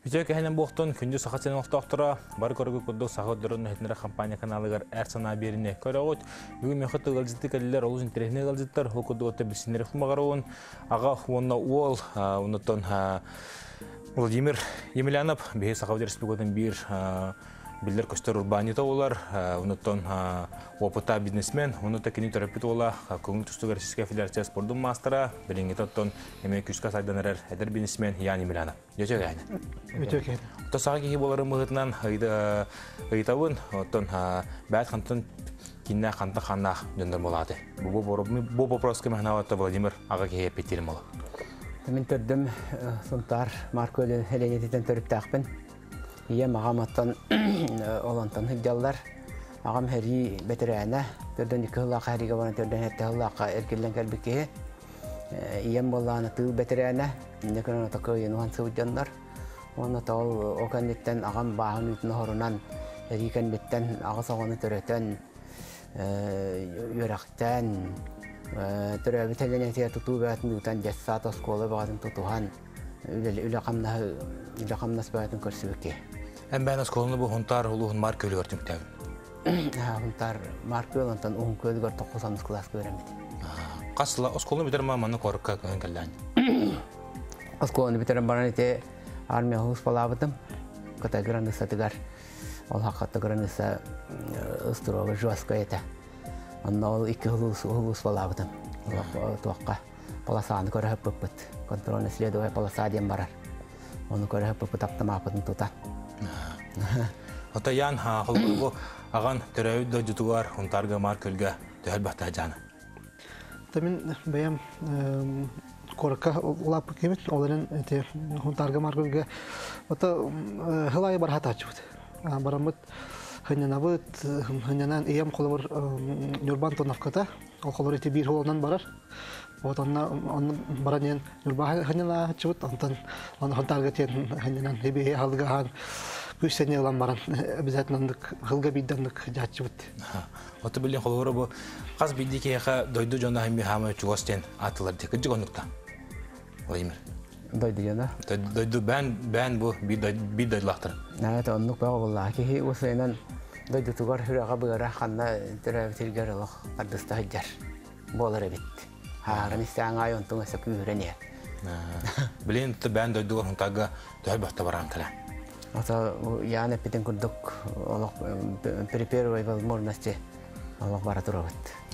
Ütök әһенен боқтон күнді сақат сенен оқтақтыра, бар көргі күрді сақат дұрын әйтінері компания каналығар әр сана беріне көрі өт. Бүгін мен құтты ғалжытты кәлілер, олыз интернетіне ғалжыттар, ол күрді өтті білсінері құмағары оң. Аға онына ол, ұнытын Владимир Емельянов, бейі сақауды республикадан бір билдер көстер урбанита олар, ұнытын опыта бизнесмен, ұнытын кені терапит ола, көңіл түстігі Российская Федерация спордың мастера, біліңгі тұттын еме күшқа сайдан әрер әдір бизнесмен Ян Емельянов. Өтек әйні? Өтек әйні. Тосаға кейі боларын мұғытынан ұйтауын, бәт қантын кенне қанты қаннақ дөндір болады. Бұл вопросқа мәхнауатты Владимир аға кейі петтерім олы. Мен төрдім сұнтар Маркөлі әленететен төріп тақпын. Ие мағам аттан олантан хүддалар. Ағам әрі бәтірәне. Төрден екі ғылаққа әріге баран төрден әтті ғылаққа әркелден кәлбікке. Ием боланы тыл бәтірәне. Некін оны тақы енуған сұғыддандар. Оны тауыл оқанбеттен ағам бағын үйтін ғорынан әрі кәнбеттен ағыс ағаны төреттен өрәқтен түрәбі тәленетия тұту бәтін үйтен жәссат осколы бағатын тұтуған үлі қамнас бәтін көрсібекке. Әм бән осколыны бұл ғынтар ұлығын марк өлі көртің күтәуін? Ғынтар марк өлі ғынтан ұғын көлі көр 9 класс көрәмеді. Қасыла осколыны бітер ма маны қорыққа көлін кәлдән? Осколыны бітерім баран ете армия ғылыс балабыдым. Көті граныса тігар. Ол хаққатты граныса ұстыровы жуасқа еті. Онна ол 2 ғылыс балабыдым. Туаққа полосаны көріп бұппыт. Контрольный следовая полоса дем барар. Оны көріп бұппыт аптамапытын тұтан. Ота ян қолғы аған түрәуді жүтуғар ұнтарға маркөлге төхәл бақта жаны. Мен бәйім қорыққа олап кемет, оларын ұнтарға маркөлге ғылайы бар хата ачуыд. Барамыд хынянабыд, хынянан ием қолы бар нүрбан тонавката, ол қолыр еті бір қолынан барар. Вот он баранен нурба ханила чут антон он хантарга тен ханинан хебе халгахан күсене улан баран обязательно хылга биддандык жачут. Оты билен холора бу каз биддике ха дойду жона хами хама чугостен атылар тек жогонукта. Владимир. Дойду жона. Дойду бан бу бидойлактыр. Это он нук бага булла ки усенан дойду тугар хурага быра ханна терабитиргер лох адыста хаҗар. Болар бит. Харнистан айон туңса күрене. Билен ту бан дойду хунтага тойбатта баран кала. Ата яна питен курдук олох перепервой возможности олох бара турабыт.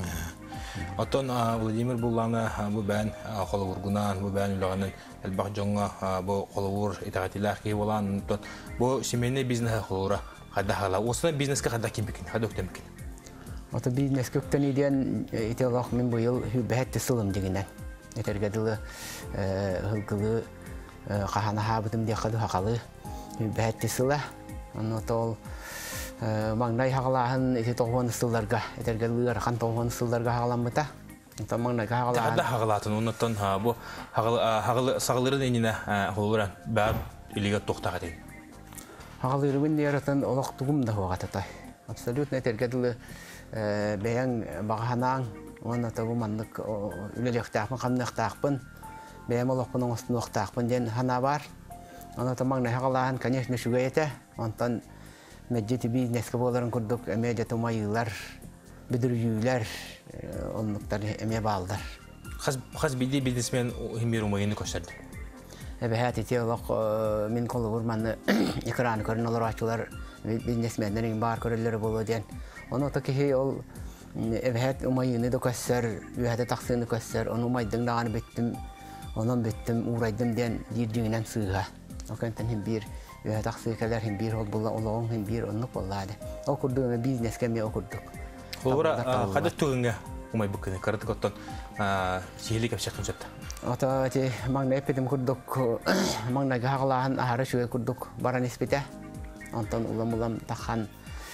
Отон Владимир булланы бу бан холовургунан бу бан улаганын элбак жонга бу холовур итагатилар ки болан бу семейный бизнес холора хада хала осына бизнеске хада ким бекин хада өктембекин. Ата бизнес көктөн иден ителох мен бу ел бәһәтте сылым дигеннән. Этергәдиле хылгылы кахана хабытым ди хады хакалы бәһәтте сыла. Аны тол маңдай хагалаһын ите тогон сылларга этергәдиле хан тогон сылларга хагаламыта. Ата маңдай хагалаһын. Хада хагалатын оннан бу хагалы сагылыры денене холора бәб илиге токтага дей. Хагалырын яратын олох тугум да вагатата. Абсолютно этергәдиле бәян баганаң оны табу мандык үлелектәкмә камнактакпын бәям олокпын остынактакпын ден хана бар аны тамаңна хагалаһын конечно шугайта онтан мәҗҗети бизнеске боларын күрдүк әмәҗә томайлар бидирүләр оннуктар әмә балдар хас биди бизнесмен химир умайны көчөрдү бәһәти теолог мин колы урманны экран көрүн алар ачулар бизнесмендерин бар көрөлләре болу ден оны таки ол эбәт умайны да көссәр үһәдә таксыны көссәр оны умайдың даганы биттим онан биттим урайдым ден дирдиңнән сыга окантан һәм бир үһәдә таксыкалар һәм бир ол була олоң һәм бир онны булады о курдуны бизнескә ме окурдук холора хада тугыңга умай букны карты коттон сиһилик апчакын жатта ата те маңна эпидем курдук маңна гагалаһын ахары шуе курдук баран испите антон улам тахан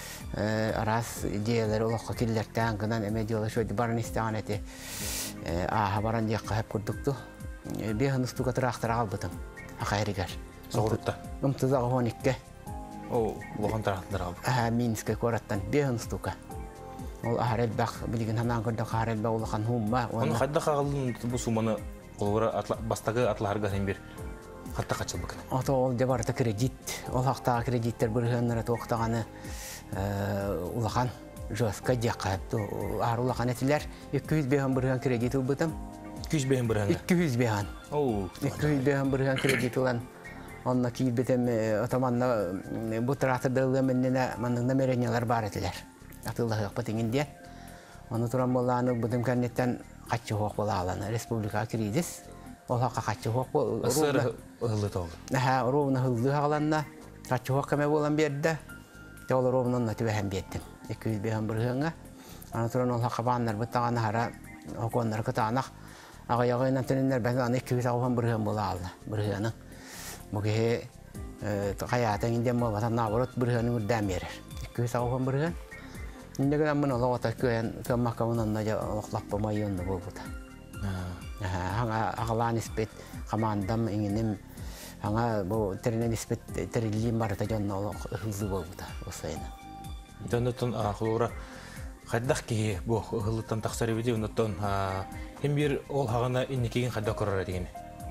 арас идеялар олоққа келлерттен гынан эмедиола шойды баран истеган эти баран дияққа хеп курдукту беханыстуга трактор албытым акайригер соғырытта ымтызағы хоникке лоған трактордар албы минске кораттан беханыстуга ол ахарел бақ билген ханан көрдік ахарел бақ улақан хумма оны қайда қағылын бұл суманы қолғыра бастағы атларға сен бер Хатта качылбык. Ото ол жабарта кредит, ол хакта кредиттер биргеннәре токтаганы улахан жөскә якапты. Ар улахан этиләр 200 беһәм биргән кредит убытым. 200 бен бирәнгә. 200 беһән. Оо. 200 беһәм биргән кредит улан. Онна ки битем атаманна бу тратырдылы менне манның намерениялар бар этиләр. Атыллык якпатың инде. Аны туран боланы бутым кәннеттән качы хок була аланы республика кризис. Ол хакка качы хок бу. Асыр ылы тол. Ровно хылды аланна качы хок кеме болан берде. Жол ровно натыбы һәм беттем. 200 беһәм биргәнгә. Аны туран ол хакка баннар бутаганы хара оконнар кытанак. Ага ягайнан теннәр бәгән 200 беһәм биргән була алды. Биргәнең. Мөге хаятың инде мабата наоборот биргәнең үрдәм берер. 200 беһәм биргән. Инде генә моны лавата көен кеммакамынан да оклап булмайынды булды. Аңа агалан испет командам иңинем аңа бу теренен испет терилим бар та жонно хызы булды осайна. Донтон ахура хаддах ки бу хылыттан таксары биди онтон һәм бир ол хагына инникеген хадда корар дигән.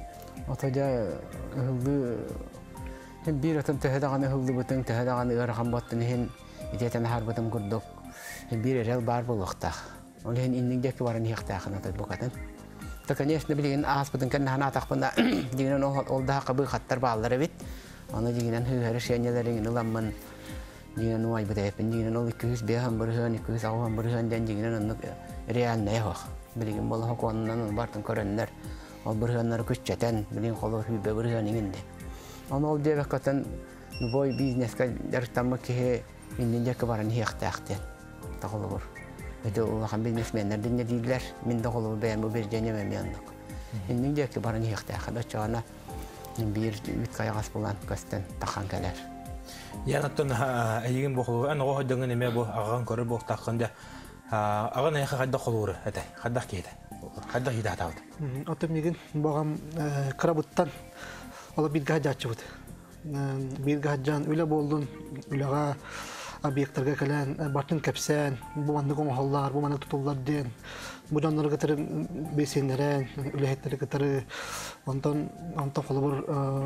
Отода хылды һәм бир атым тәһәдәгән хылды бутын тәһәдәгән ырган баттын һәм идәтен харбатым күрдек. Һәм бир рел бар булыкта. Ол һәм иннигдәк барын яктахына та букатын. То, конечно, билген аспытын кәнне хана тақпында дигенен ол да кабы хаттар баллары бит. Аны дигенен хәр шәнеләрен уламман дигенен уай битәпен дигенен ол 200 беһәм биргән 200 авам биргән дигенен аны реально яхак. Билген бала хаконнан бартын көрәннәр. Ол биргәннәр күчәтән билген холор хүбә биргән инде. Аны ол дебә катан бой бизнеска дәртәмә ки инде кабарын яктахты. Тагылыр. Это улахан бизнесменнер динне дийләр. Мин дә голы бәйәм бу бирҗәне мәмәндек. Инде дә барын яхта хада чана бир бит кайгас булган кастан тахан калар. Янаттан әйген бохлы аны го дәнгән эме бу аган көрә бу такканда аган яха хадда кылуры әтә. Хадда киде. Хадда хида тауд. Атым неген багам крабуттан ала бит гадачы бут. Бир гаджан үлә булдын. Үләгә объекттарга калан бартын капсан бу мандыгы халлар бу маны тутуллар ден бу жаннар гытыр бесеннәрен үләһәтләр гытыр онтон холбор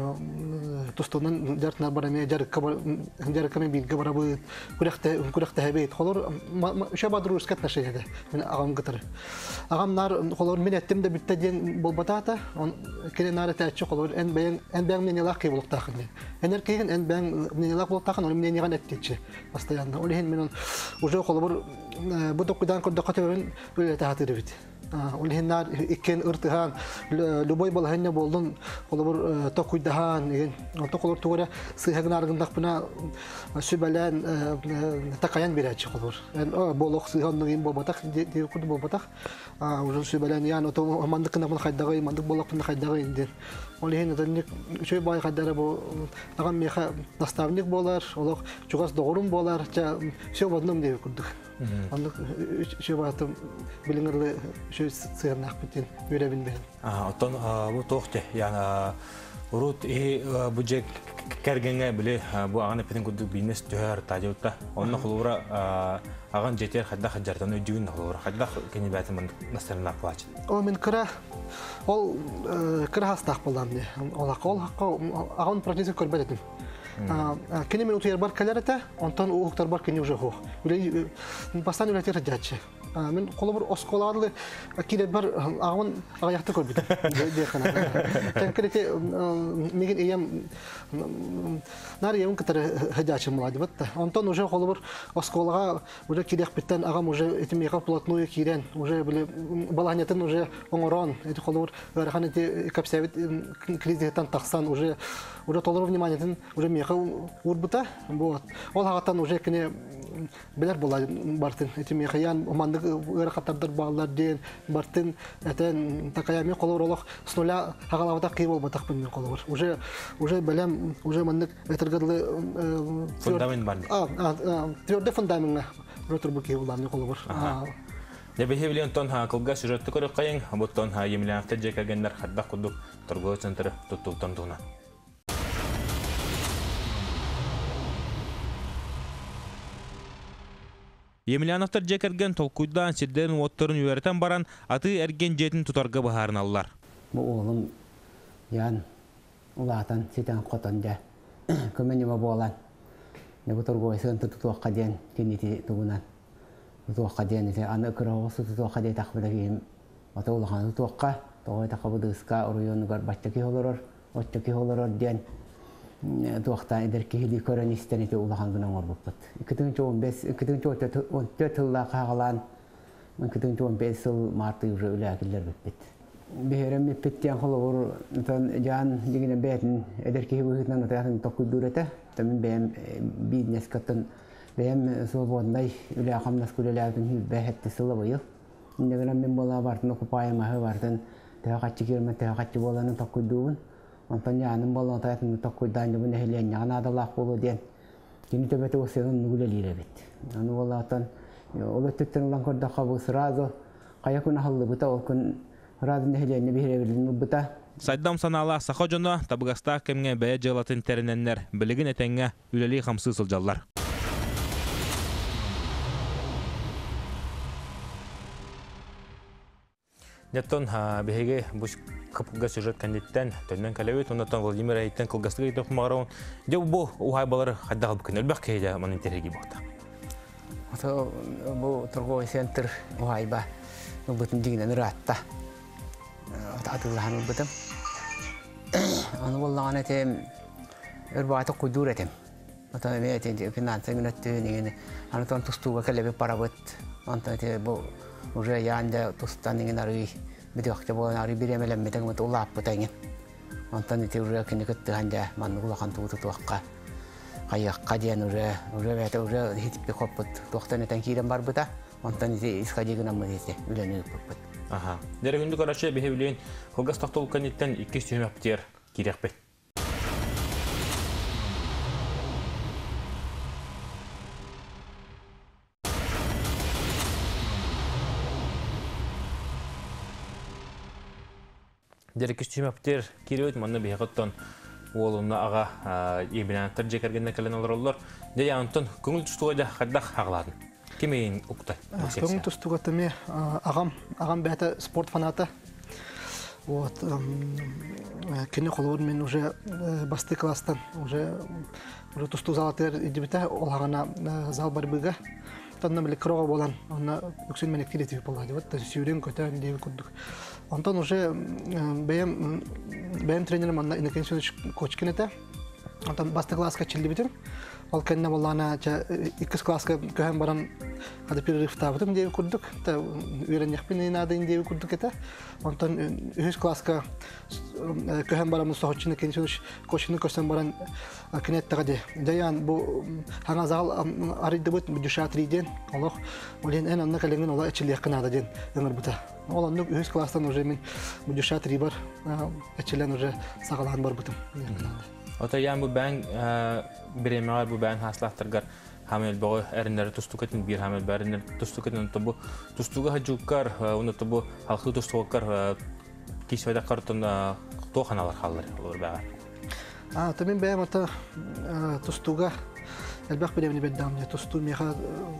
тустоннан дәртнә бараме жаркаме билге барабы күрәхтә һәбәт холор шабадру скат нашәгә мен агам гытыр агамнар холор мен әттем дә битә ден булбатата он кенәр тәчә холор эн бәң мен ялак булып тахын энер кеген эн бәң мен ялак булып тахын мен ниган әттече постоянно олен мен уже холор бу токудан кодда катырын үләтәһәтер бит. Улһиннар иккен ыртыхан любой балһанна болдун холор токуйдахан деген токолор тугара сыйхагнаргындак бuna сүбәлән такаян бирәче холор. Болок сыйханнын болбатак ди куд болбатак. Уже сүбәлән ян ото мандыкны бу хайдагы мандык болокны хайдагы инде. Олһин дәнник шөй бай хадары бу агам меха наставник болар, олок чугас догрум болар, все в одном дип кудык. Андык шөй батым билиңерле шөй сыйрнак битен үрәбин бен. Оттон бу тохте яна урут буҗек кергәнгә биле бу аганы петен кудык бизнес төһәр таҗутта. Онны хулура аган жетер хадда хаҗартан үҗүн хулура хадда кене бәтем настарна плач. О мен кыра ол кыра хастак булам ди. Ол хакка аган процесс көрбәдем. Кене мен утыр бар каларата, онтан уктар бар кене уже хох. Биле бастан үләтер хаҗачы. Мен колобур осколарлы киле бар аган аякты көрбүт. Де хана. Тәнкерете меген эям нар ям кытыр хаҗачы мулады битте. Онтан уже колобур осколга уже килек биттен агам уже этим яка плотную кирен, уже биле баланятын уже оңорон. Эти колобур гархан эти капсавит кризистан таксан уже толор вниманиятын уже меха урбута. Вот. Ол хагатан уже кене билер була бартын этим мехаян мандык ыракаттар баллар ден бартын этен такаями колоролох снуля хагалавда кыйбол батакпын мен колор. Уже белем уже мандык этергәдле фундамент бар. Твердый фундамент ротор бу кыйболдан колор. Дәбе билен тон кылга сюжетты көрөк кайын, буттон емләнәфтә җәкәгәннәр хадда кудук торгой центры туттуктан туна. Емельяновтар жекерген толкуйдан сиддерин отторун үйрәтен баран аты әрген жетін тұтарға бағарын алылар. Бұл оғылым ян улаатан ситен котон да көмөнүмө болан. Не бу торгойсын тутуакка ден кинити тугунан. Тутуакка ден аны кырогосу тутуакка ден такбыда кийим. Ата улахан тутуакка той такбыдыска уруйонугар бачтаки холорор, очтаки холорор ден туакта эдерки хили көрөнистен ите улахан гынан орбуппут. 2015 тылла кагалан 2015 жыл марты уже үләкиллер биппит. Бехерем биппиттен холовор жан дигине бетин эдерки хибыгытнан атасын токуйдурете. Тамин бем бизнес каттан бем свободный үләкамнас күлеләтин хиббехетти сылы быйыл. Индегенен мен бола бартын окупайма бартын тәгатчы кирме тәгатчы боланын токуйдуун. Онтан яным болон таятын токуйдан бу нехлен янадалак болу ден. Кини төбөтө осенун нүгүлелире бит. Аны болатан олоттен улан кордакка бу сразу каякун халлы бута окун сразу нехлен бихеребилин бута. Сайдам санала саха жона табыгаста кемге бая жылатын терененнер билигин этеңге үлели камсы сылжаллар. Неттон беге буш капга сюжет кандидаттан төннен калебет онтон Владимир Айтен кылгастыга итеп магарон. Жо бу ухай балар хаддагыл бүкүн элбек кейде манын тереги болду. Ото бу торгой центр ухайба бүтүн дигинен ратта. Атылган бүтүн. Аны боллаган этем эрбаты кудуретем. Ото метен финансен нөттүнүн антон тустуга келебе парабыт. Антон те бу уже янда тустанын ары бидиакча болан ары биремелеммеден мут улап бутайын. Антон те уже кинекетти ханда маннулахан туутуакка каякка ден уже бете уже хитиппи коппут токтанетен кирен бар бута. Антон те исхадигинен мыйте үленип буппут. Аха. Дерегүндү карачы бехевлен кылгас тактол канеттен 2 сүймөптер кирекпет. Дерек сүймөптер киребет манна бехоттон олуна ага ебинантыр жекергенде келен олорлор. Дея антон көңүл түстүгө хаддак хаглатын. Кимейин укта? Көңүл түстүгө теме агам бета спорт фаната. Вот кине колор мен уже басты класстан уже тусту залатер идибите олгана зал барбыга. Тонна биле крого болан, аны үксүн менен киретип болду. Вот сүйрен көтөн деп курдук. Антон уже бем тренерим анна инекенсион кочкинете. Антон басты класска чилдибитим. Ол кенне болана 2 класска көһөн баран хады перерыв табытым деп курдук. Та үйрөнөкпүн надо деп курдук эте. Антон 3 класска көһөн барамын сохочуна кенсион кочкины көсөн баран кинеттеге де. Даян бу хана зал арыдыбыт бюджетриден. Аллах олен эн анна каленген ола ичилек кынада ден ыңыр бута. Ол анны 3 класстан уже мен бюджетри бар, ичилен уже сагалан бар бутум. Ота ян бу бән биремәгәр бу бән хаслахтыргар хамел богы әрнәре тустукатын бир хамел бәрнәр тустукатын тобу тустуга хаҗуккар уны тобу халкы тустуккар кисвәдә картын тоханалар халлар олар бәгәр. Тамен бәм ата тустуга әлбәк беләм бәддам я тусту меха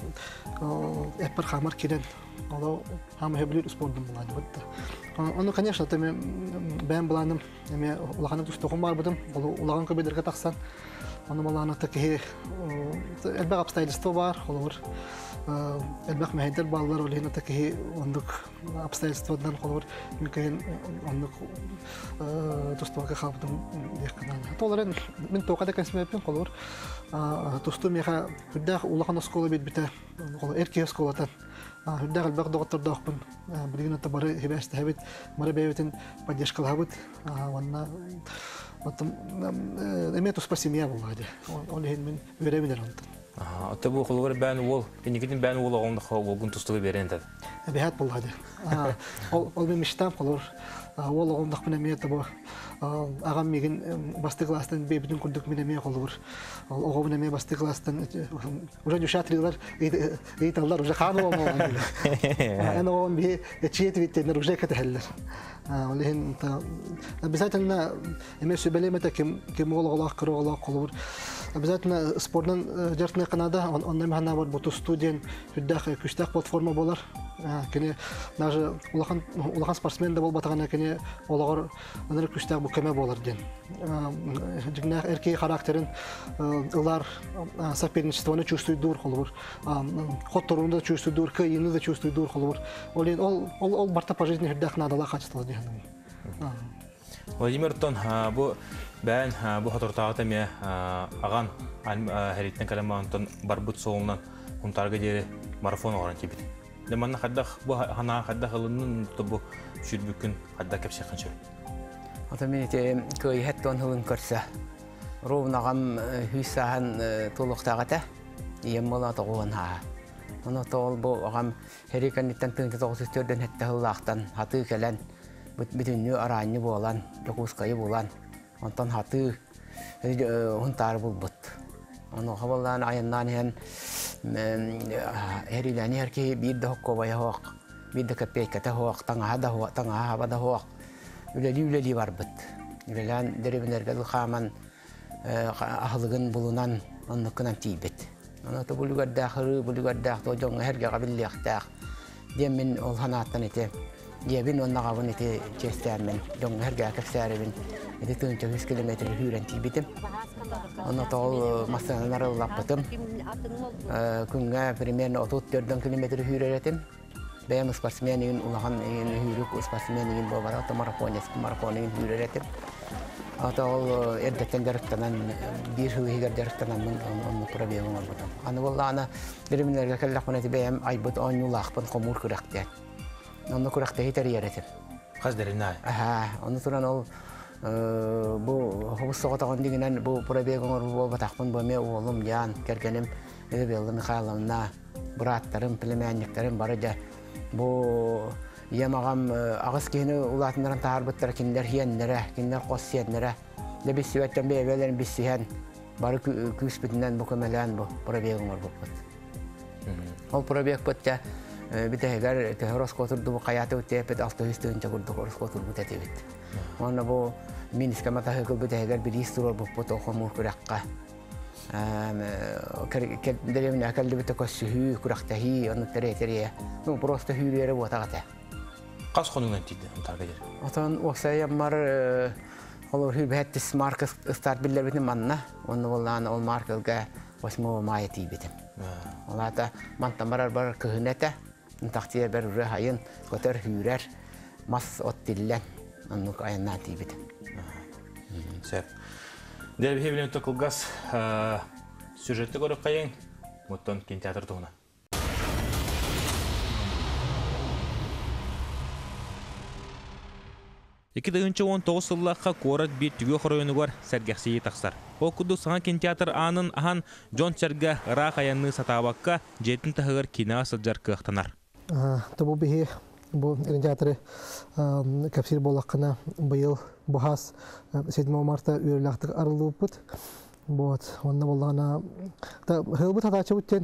эпер хамар кирен. Алло хам хәблү спортдан булады бит. Аны конечно тамен бәм буланым эме улаганы тустугым бар будым. Улаган көбедергә таксан. Аны малана таки әлбәк обстоятельства бар. Олар әлбәк мәһәдер балалар олена таки ондук обстоятельствадан олар мөмкин ондук тустуга хабдым якынан. Толарын мен токада кәсмәпен олар тусту меха хүддә улаган школа бит бите. Олар эрке школатан Хүддәг әлбәк доктор дохпын. Билген ата бары хебәстә хәбит, мара бәйтен поддержка хабит. Ванна потом эмет спасимия булады. Он мен веремилер антын. Ата бу кылгыр бән ул, кинекетин бән ул агында хавылгын тустыгы беренде. Бәһәт булады. Ол мен миштам кылыр. Ол агында кынамет бу. Агам меген басты класстан бебидин күрдүк менен ме кылыр. Ол огы менен басты класстан уже душатрилар эйталар уже хану болмаган. Аны он би чиетвиттен уже кетелер. Олен та обязательно эмес белемете кем голголак кырголак кылыр. обязательно спортдан жертвный Канада, он нам бар буту студент, хүддах күштах платформа болар. Кене даже улахан спортсмен да бол батагана кене олагыр аныр күштах бу кеме болар ден. Жигнах эркей характерин ылар соперничествоны чувствуйдур холбур. Хотторунда чувствуйдур, кыйыны да чувствуйдур холбур. Ол барта по жизни хүддах надала качествовал ден. Владимир Тон, бу бән бу хатортагы ме аган хәриттен каламантон барбут соңнан хунтарга дери марафон оран тибит. Деманна хаддах бу хана хаддах алынын бу шүрбүкүн хадда кепсе канчы. Атамете көй хаттон хылын көрсө. Ровнагам хүсәһән толуктагата яммала тогон ха. Аны тол бу агам хәрикәннән тыңды 94дән хәтта хыллактан хаты келән бүтүннү аранны болан, жокускайы болан. Онтан хаты хунтар булбут. Аны хаваллан аяннан һән эриләни һәрки бир дә хоккобая хок, бир дә капейката хок, таңа да хок, таңа хавада хок. Үлели барбыт. Үлелән дәребенәргә дулхаман ахлыгын булунан онныкынан тибет. Аны то булугадда хыры, булугадда то җоң һәргә габиллехтә. Демен ол ханаттан ите. Дебин оннага бун ите честәмен. Җоң һәргә кәсәребин. Ите 300 км хүрән тибетем. Аны то масалар лаппатым. Күнгә примерно 34 км хүрәтем. Бәем спортсменин улахан хүрүк спортсменин бабара марафонын хүрәтем. Ата ол эрдәттән дәрттәнән бир хыгыр дәрттәнән аны пробегым бар. Аны валлана дөрминәргә кәлләк менә бәем айбыт анюлахпын комур күрәктә. Аны күрәктә хитәр яратып. Хаздәренә. Аны туран ол бу хобуссага тагын дигәннән бу пробегым бар батакпын бу ме улым ян кергәнем Эбелла Михайловна браттарым племянникләрем бар иде. Бу ямагам агыс кене улатыннан тарбыттар киндер хияннәре, киндер косияннәре. Лебис сәвәттән бәйләрен бисән бары күс битеннән бу көмәлән бу пробегым бар бу. Ол пробег битә битәгәр терроскотыр ду каяты үтәп 600 тагырды терроскотыр бу тәтебит. Аны бу минскә матахы битәгәр билистур бу потохомур күрәккә. Дәрәмне акалды бит көсү күрәктәһи аны тәрәтәрә. Ну просто хүрәре бу тагата. Кас хонунан тиде таргадер. Атан осая мар холор хибәт марка старт билләр бит манна. Оны булган ол маркага 8 мая тибет. Алата мантамар бар кыһнәтә. Тахтия бер рәхәен көтер хүрәр. Мас оттиллән. Аны каянна тибет. Сәп. Дәл беһебелен токылгас сюжетте көрөк кайын. Моттон кинотеатр тугына. 2019 жыллаққа қорат бет түге құройыны бар сәргәқсейі тақсар. Ол күді саңа кинотеатр анын ахан Джон Чәргі рақ аянны сатабаққа жетін тағығыр кино сылжар кықтанар. Табу бейі бұл кинотеатры кәпсір болаққына бұйыл бұхас 7 марта үйірлақтық арылы бұд. Онна болғана ғылбы татачы бұттен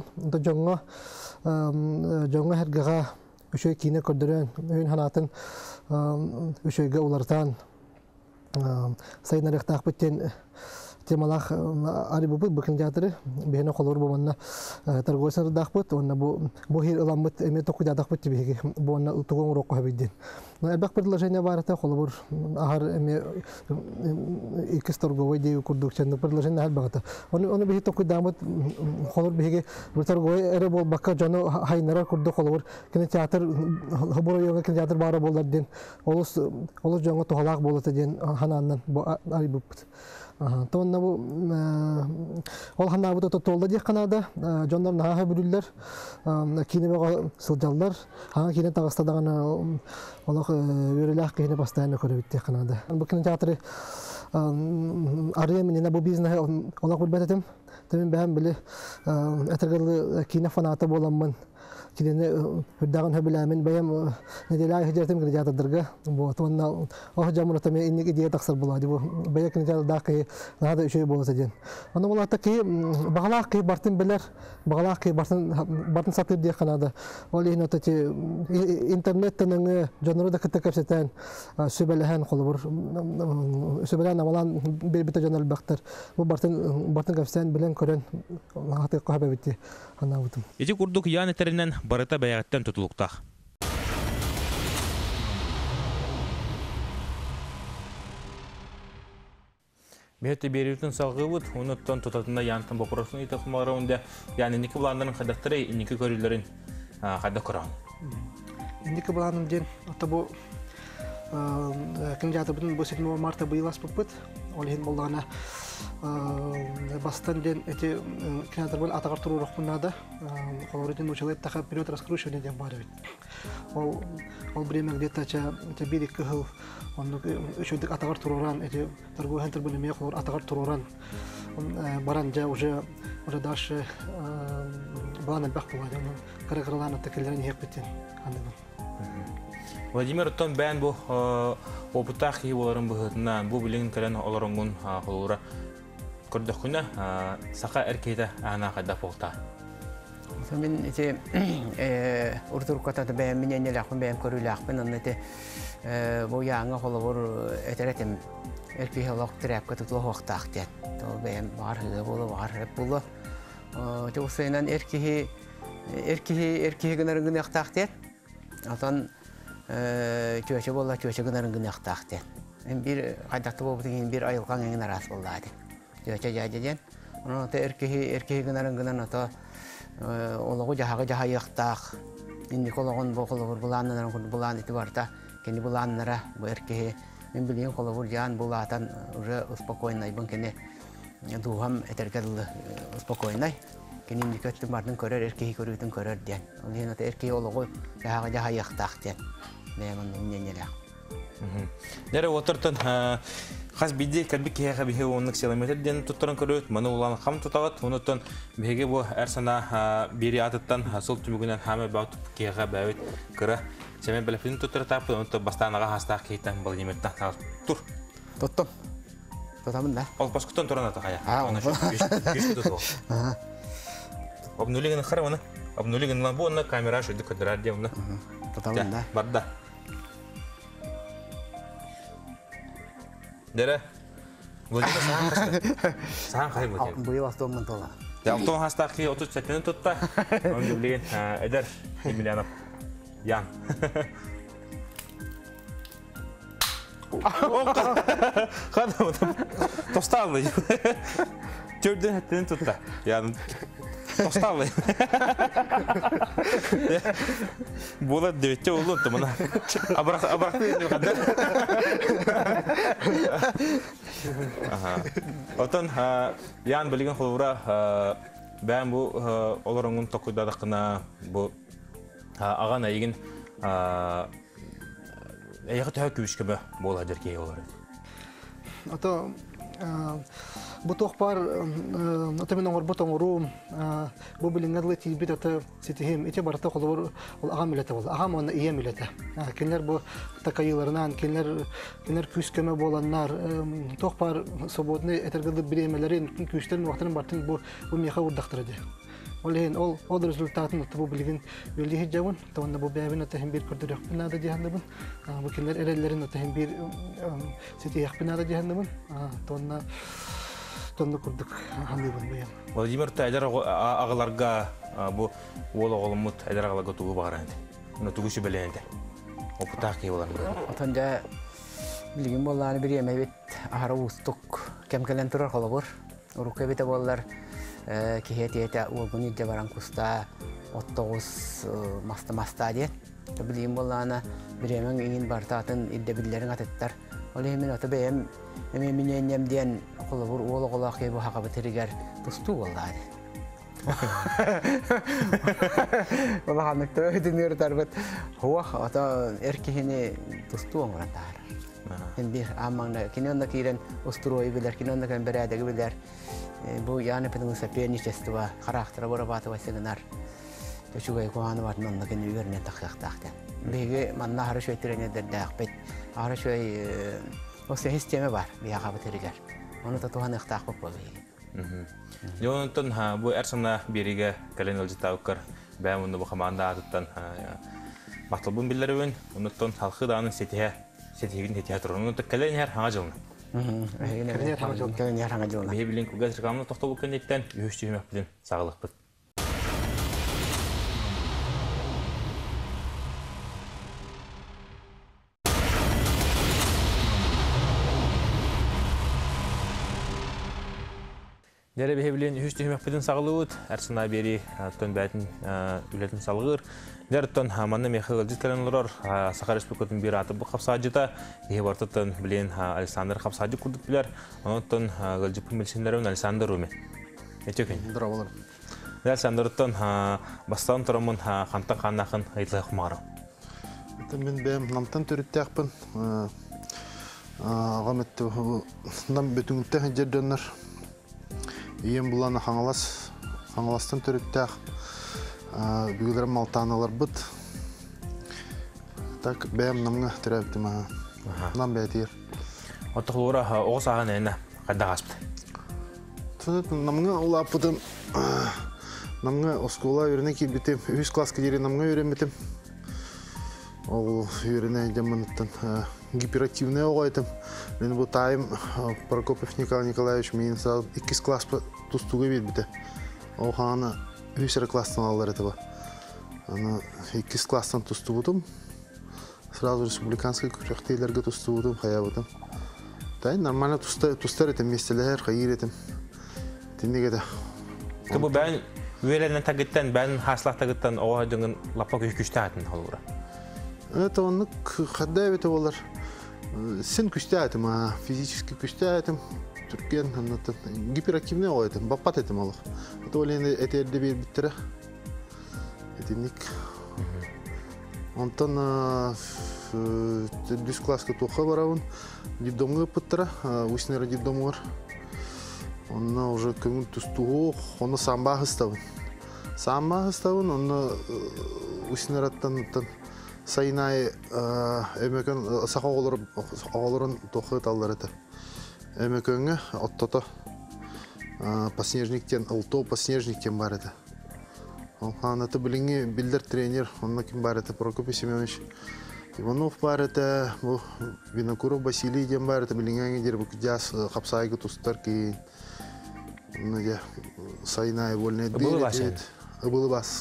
жоңға әргіға үшөй кино көрдірен өйін ханатын үшөйге улартан сайынарықтақ бүттен темалақ арибы бұд бұқын жатыры бейіне қолыр бұманна таргой сарыдақ бұд онна бұ хир ұлан бұд әме тоқы жадақ бұд тебеге бұғанна тұғын ұроққа бейден. Әлбәқ предложение бар әті қолы бұр ағар әме икіс торговой дейі күрдік чәнді предложение әлбәғыты. Оны бейі тоқы дамыд қолыр бейге бір торговой әрі бол баққа жоны хайнарар күрді қолы бұр кинотеатр бұр ойыңа кинотеатр бары болар ден олыс жоңы тоғалақ болыты ден хананнан арибы бұд. Тонна бу ол хана бу тотолда дик канада жондар наха бүрүллер кинебе сылжаллар ха кине тагыстадаган олох өрелак кине постоянно көрөбүттү канада бу кинотеатры арыймен бу бизнес олох билбетем темен бәм биле этергеле кине фанаты боламмын кидене хүрдагын хөбүләмен баям неделай хәҗәтем генә ятадырга бу тонна ох jamur та мен инеге дия таксар була ди бу бая кенә дакы нада үчөй булса ден аны була таки баглакы бартын белер баглакы бартын сатып дия канада ол ин отати интернеттен жанры да китә кәпсәтән сөбәләһән кулбур сөбәлән амалан бер жанр бактар бу бартын кәпсәтән белән көрән хаты каһабә битте ана бутым Эти курдук ян этеринен барыта бәягаттан тутулуктах. Бәйті беруітін салғывыд, ұныттан тұтатында янтын бақырасын етақымағырауында, яны некі бұландарын қадақтырай, некі көрілерін қадақ құрауын. Некі бұландым ден, ота бұл кінжаты бұдың бұл 7 марта бұйылас бұппыд, ол ең болғана бастан ден әте кинатар бұл атағар тұру рұқпынады, қолыретін ұчалайып тақа период раскручивания ден бары бет. Ол время где-то бір-2 жыл үшөйдік атағар тұруран, әте торговый центр бөлімеге қолыр атағар тұруран баран жа уже дальше бұлан әлбәқ болады, қыры-қырылан өттекелерін ек беттен қандығын. Владимир Оттон бән бұл опытақ ей оларын бұғытынан, бұл білігін кәлін оларыңғын қолуыра көрдік күні сақа әркейді ағына қайда болта. Мен ете ұртыр қатады бәйім мен енеліқпен бәйім көріліқпен, оны ете бұл яңа қолуыр әтіретім әркей олақ тірәп көтіклі оқтақ ден. Бәйім бар ғығы болы, бар әп болы. Осыйынан әркей гінерін ақтақ ден. Атан көші болла, көші гінерін ақтақ ден. Bir qaydaktı bolubun bir ayılgan engin aras bolladı. Göçe jajeden. Onu ata erkeği gınarın ata oluğu jaha yaqtaq. Indi koloğun bu kolubur bulanların bulan itibarda kendi bulanlara bu erkeği men bileyim kolubur jan bulatan уже успокойный бун кене дуham etergadlı успокойный. Kendi indi köttüm bardın körər erkeği körütün körər diyen. Onu ata erkeği oluğu jaha yaqtaq diyen. Neman nenelek. Нәре отыртын хас биде кәлбик кеһә бихе онлык километрден туттырын көрөт. Моны улан хам тутагат, онытын беге бу әрсана бери атыттан сол түмүгүнөн хаме бат кеһә бәвит кыра. Семен белефин туттыр тапты, онты бастанага хаста кейтен бул неметтен тур. Тоттым. Тотамын да. Ол паскуттан турана тагая. Аны биш туту. Обнулигин хара обнулигин ламбуна камера шуды кадрар демна. Тотамын да. Барда. Дәрі, Владимир саған қай бұтен? Бұйыл автомын тола. Автомын хастақи 30 сәттені тұтта, оны білген әдір Емельянов Ян. Қады мұтым, тосталы. Төрден сәттені тұтта. Яным, тосталы. Болады дөйтте олы ұнты мұна. Абырақты енді қадыр. Отын, ян білген қолуыра бән бұл оларыңын тоқыдадықына бұл аған әйгін әйіқі тәуі көбішкімі бол әдіркей олары. Ото bu tohpar atamen ongor botong room bu bilingadlı tibit ata sitihim ite barata kolur ol agam milete bol agam ona iya milete kenler bu takayılarından kenler küskeme bolanlar tohpar sobotne etergılı biremelerin küçlerin vaktinin bartın bu miha urdaktırdı Olhen ol rezultatın bu bilgin bildiği hicavun tavanda bu beyavin atahim bir kurdur yakpına da cehennabın bu kenler erellerin atahim bir sitih yakpına da cehennabın tavanda Tonda kurduk handibun bayan. Vladimir Taylar ağalarga bu oğlu oğlumut Taylar ağalarga tuğu bağırandı. Onu tuğu şübeleyende. O putaq ki olan. Otonda bilgin bollarını bir yemeği ahara ustuk kemkelen turar kolabur. Urukka bite bollar kihiyete olgun idde varan kusta ottoğuz masta diye. Bilgin bollarına bir yemeğin ingin bartatın idde billerin atettar. Oleh hemen ata beyem minyenyem diyen kolabur oğlu kolakı bu haka bitiriger tustu vallahi. Vallahi anlıkta ödünüyor tarbet. Hova ata erkeğini tustu onların dar. Şimdi amanda kinonda kiren usturoyu bilir, kinonda kan berade bilir. Bu yani pedin sepeni çestuva karakteri bora batı vasıgınar. төшүгэй куаны бар ноннагын үйөрнен тахтахтан. Беге манна харыш өтөрөнө дердәкпет. Харыш ой осы система бар, бияга бөтөрүлөр. Оны татуан ыктак болду. Jonathan bu ersana biriga kalen alcıtavkar ben bunu bu komanda atıttan matlabun billerwen unuttan halkı dağının setihigin tiyatronun unuttan kalen her hangacılına. Kalen yer hangacılına. Behe bilin kugas rekamını toxta bu kendetten ühüştüğümek bilin sağlık bit. Dere behebilin ühüştüğümek bilin sağlık ersana biri tön bәтін ületin salgır. Дәрттен манны мехал дискаленлар Саха Республикатын бир аты бу капсаҗыта ебартын билен Александр капсаҗы курдык билер. Онтон галҗып милсенләрен Александр Руме. Этекен. Здраволар. Александртан бастан торамын ханта канахын айтлай хмара. Мен бем намтан төрүттәкпин. Агамет нам бүтүнгтә җердәннәр. Ием буланы хаңаластан төрүттәк. Бүгілерім малтаналар бұд. Так, бәйім намға түрәптім. Нам бәйтер. Отықлуыра оғыз ағын әйіне қайда қаспыды? Намға олап бұдым. Намға оскола үйріне келбетім. 3 класска дері намға үйрен бітім. Ол үйріне жамыныттан гиперактивный оғайтым. Мен бұл тайым Прокопов Николай Николаевич мен 2 класс тұстуға бет біті. Ол қағаны 3 класстан алар это. Аны 2 класстан тусту будым. Сразу республиканский күрәктейләргә тусту будым, хая будым. Тай нормально тустар это местеләр, хайыр этем. Тиннеге дә. Бу бән үеләрнән тагыттан, бән хаслах тагыттан оғадыңын лапа күчтә атын халыра. Это он хадда бит олар. Сен күчтә атым, физически күчтә атым. Түркен гиперактивный оғайтым, бапат этем алып. Это олен этерде бир биттер. Этинник. Онтан 3 класска тоха барабын. Дидомга пыттыра, уснера дидомгар. Онна уже көңүл тустугу, оны самба хыстабын. Самба хыстабын, оны уснераттан сайнай эмекен саха оголорун тоха талдар эте. Эмекөңе оттото подснежниктен, алто подснежниктен бар еді. Анаты біліңе білдер тренер, онна кім бар еді, Прокопий Семенович Иванов бар еді, Винокуров Василий ден бар еді, біліңе дер бұл жас қапсайғы тұстар кейін. Сайнай вольный дыр еді. Бұлы бас.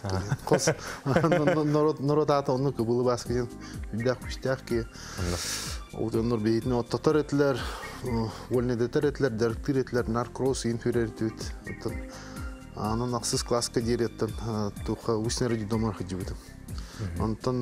Народ ата оны бұлы бас кейін. Үлдәк күштәк кейін. Олдонор бейтіне оттатар етілер, вольнедетер етілер, дәріктер етілер, наркроз инфюрер етілер. Анын ақсыз класска дереттен, туқа үснері дидомар қыджы бітім. Антон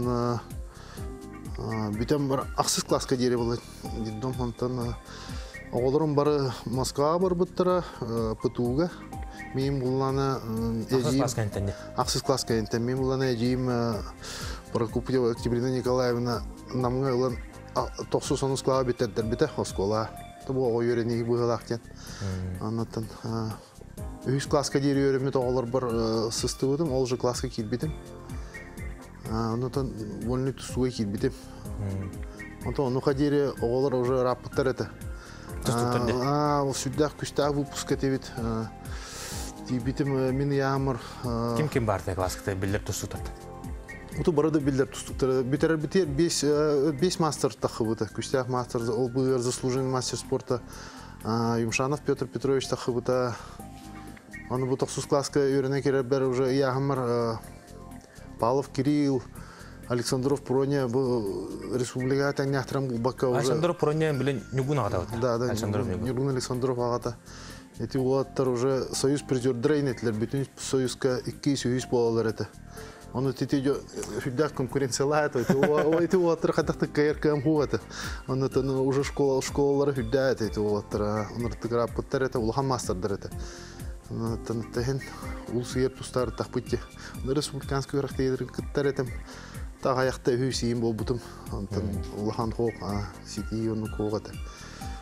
бітем бір ақсыз класска дере болады. Дидом, антон оғылырым бары Москва бар бұттыра, пытуға. Мен бұланы ақсыз класска ентен. Мен бұланы әжейім Прокопьева Октябрина Николаевна намға ұлан 90 клава біттердер біті оскола. Бұл оғы өренеге бұғылақтен. Аннаттан 3 класска дері өрімет оғылар бір сысты өдім, ол же класска кел бітім. Аннаттан вольный тұстуға кел бітім. Аннаттан онуға дері оғылар уже раппыттар әті. Сүддақ күштақ выпуска тевет. Бітім мен ямыр. Кім барды класската білдер тұстықтарды? Уту барады билдер тустуктар. Битер 5 мастер тахы бута. Күштәк мастер, ол был заслуженный мастер спорта. Юмшанов Петр Петрович тахы бута. Он был 9 класска үйренә керәбер уже ягымыр Павлов Кирилл, Александров Проня был республика таңнахтрам бакка уже. Александров Проня билен Нюгун агата. Да, Нюгун Александров агата. Эти уаттар уже союз призердер инетлер, бүтүн союзка 2 союз болалар эте. Он эти всегда конкуренциялает, эти уаттар хатахты каеркам хуата. Он это уже школалары всегда эти уаттар, он ртыграп путтар это улхан мастердер это. Он тehen улсыер тустар тахпытте. Республиканский рахтейдер кыттар этем. Та аяқта үйсейін бол бұтым. Улахан хоқ, сети оны қоғады.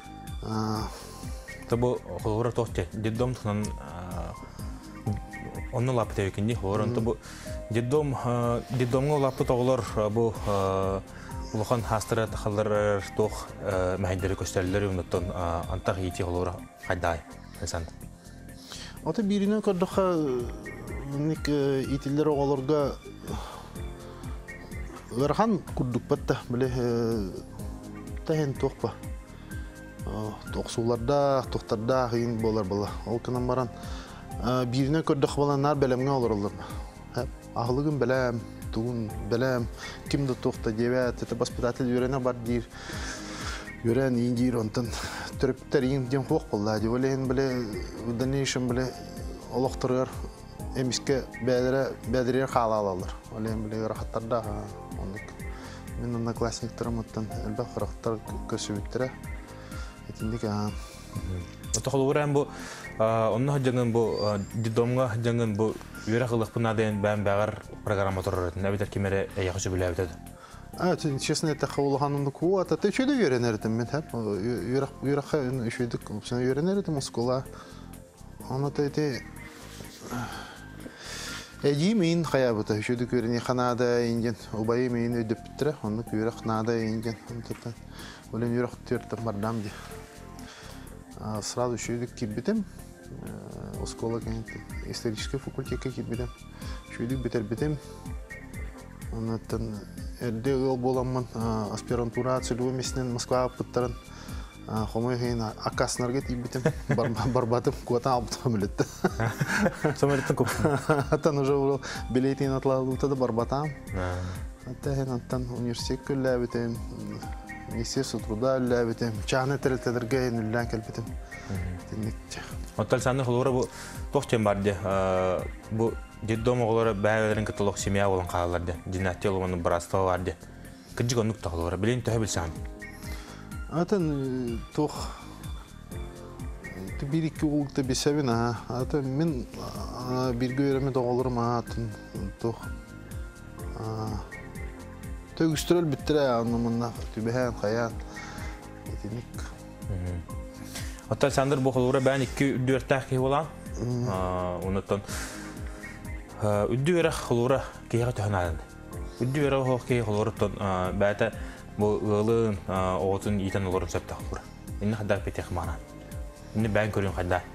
Табу қолғыра тоқты. Деддом тұнан Onu lapı tevkindi. Oranta bu diddomga lapı toğlar bu улахан хастара тахаллар тох мәһәндәре көстәрләр юнуттан антах ити олора хайдай асан. Ата бирине каддаха ник итилләр оголорга гархан курдук батта биле тахен тохпа. Тохсуларда, тохтарда хин болар бала. Ол кынан баран бирине каддах баланар белемгә олорлар. Ахлыгын беләм Тугун белем кимде тохта дебет это воспитатель юрена бардир юрен индир онтан төрөптөр инден хок болла дебелен биле в дальнейшем биле олохторор эмиске бедере халалалар олен биле рахаттарда ондук мен одноклассниктарым оттан элбе характар көсүбүттүрө этиндик Отохолуран бу онно жанган бу дидомга жанган бу юрахылыкпына дейин бәм бәгәр программа торырын. Нәбитер кимере яхшы биләбет. Честно, это хавулханымды куата. Ты чөйдө үйренердим мен хәп. Юраха үшөйдүк, сен үйренердим мускула. Аны тәйте Эдимин хаябыта үшөйдүк үйрене ханада инген. Убай мен өдөп биттире. Аны юрах нада инген. Антан. Олен юрах төртөм бардам ди. Сразу үшөйдүк кибитем. Оскола исторический факультет кибитем. Үшөйдүк битербитем. Оннан эрде ыл боламмын аспирантура целевой местен Москва пыттарын хомойхин акаснарга тибитем барбатым куата албытым билетти. Самареттен көп. Аттан уже билетин атлалыта да барбатам. Аттан университет көлләбитем. Министерство труда ләбитем. Чаны терелтедерге нуллан келбитем. Тинникче. Оттал саны холора бу тохчен барды. Бу Деддом оғылары бәғелерін кітілік семья олын қалаларды, динатия олығының бірастығы барды. Күджік онық тағылары, білейін төе білсәң? Атын тоқ бір-екі олықты бесәбін, атын мен біргі өреме тоғылырым, атын тоқ төгістіріл біттірі анымына түбәйін, қаян, етінік. Оттал сандыр бұл қолуыра бән 2-4 кей болан, оныттан Үдді өрі құлуыра кейға түйін адынды. Үдді өрі кей құлуырыттан бәті бұл ғылын оғытын етен олырын сөпті құлуыра. Инні қаддар петек мағынан. Инні бән көрін қаддар.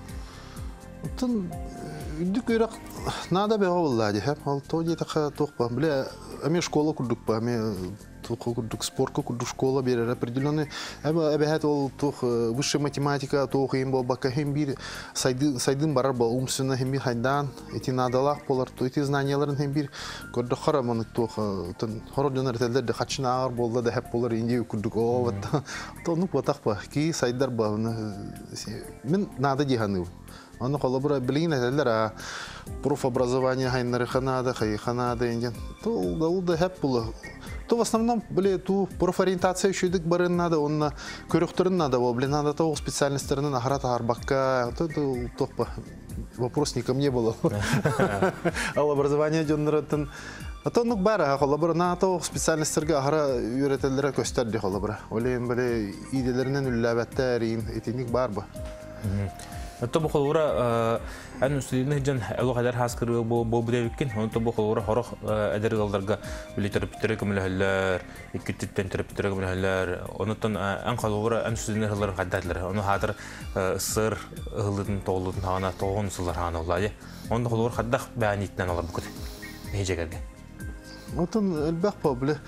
Үдді өрі нада бәға болады. Ол тоғы етіқі тоқпа. Біле, әме школа күрдік па, әме спортка күрдік школа берер. Определенный, әбәхәт ол высшая математика тоғы ең бол, бақа хем бір сайдың барар бол, умсына хем бір хайдан, эти надалақ болар, эти знанияларын хем бір көрді қара мұны тоғы, хорорденер тәлдерді қатшына ағыр болды да әп болар, ендеу күрдік. Тоғынық батақ ба, кей сайдар ба, мен нада дегені. Оны қолы бұра білген әтелер, профобразование хайнары қанады, қай қанады енген. Ол да әп болы. То в основном, профориентация үшедік барын надо, онына көріқтерін надо, надо то специальностерінің ағырат ағарбаққа, тоқпа. Вопрос не ко мне было. Ал образование жоныратын. Атонық бәрі, қолы бұра, на то специальностерге ағыра үйретелері көстерді қолы бұра. Олейін біле иделерінен үлләбәттер, етенік бар ба. Отто бұл қолуыра ән үстілігіне жан әлі қадар хаскыры бұл бүдәліккен. Онто бұл қолуыра қорық әдері қалдарға білі терапитері көмілі 2-тіттен терапитері көмілі. Оныттан ән қолуыра ән үстілігіне ғыларын қаддадылар. Оны қадыр сыр, ғылдың, тоғылдың тағына, тоғын сылар ғана олады. Онды қолуыра қаддақ бән еттінен алар бүкіді. Ежегерге. Онтан әлбәқ ба білі.